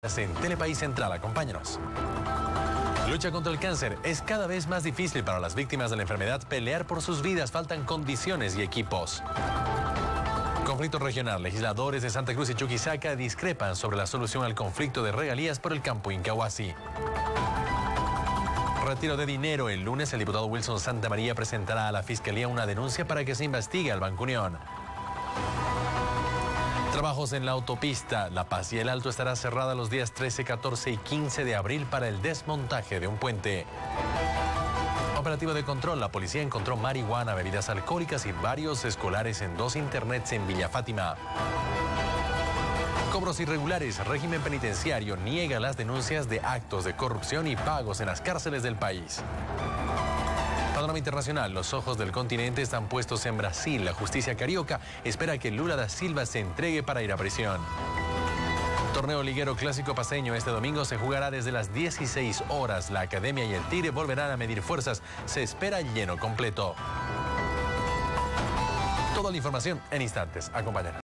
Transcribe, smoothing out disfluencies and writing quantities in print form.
En Telepaís Central, acompáñanos. Lucha contra el cáncer. Es cada vez más difícil para las víctimas de la enfermedad pelear por sus vidas. Faltan condiciones y equipos. Conflicto regional. Legisladores de Santa Cruz y Chuquisaca discrepan sobre la solución al conflicto de regalías por el campo Incahuasi. Retiro de dinero. El lunes el diputado Wilson Santamaría presentará a la Fiscalía una denuncia para que se investigue al Banco Unión. Trabajos en la autopista La Paz y El Alto estará cerrada los días 13, 14 y 15 de abril para el desmontaje de un puente. Operativo de control. La policía encontró marihuana, bebidas alcohólicas y varios escolares en 2 internets en Villa Fátima. Cobros irregulares. Régimen penitenciario niega las denuncias de actos de corrupción y pagos en las cárceles del país. Panorama internacional. Los ojos del continente están puestos en Brasil. La justicia carioca espera que Lula da Silva se entregue para ir a prisión. Torneo liguero clásico paceño. Este domingo se jugará desde las 16 horas. La Academia y el Tigre volverán a medir fuerzas. Se espera lleno completo. Toda la información en instantes. Acompáñanos.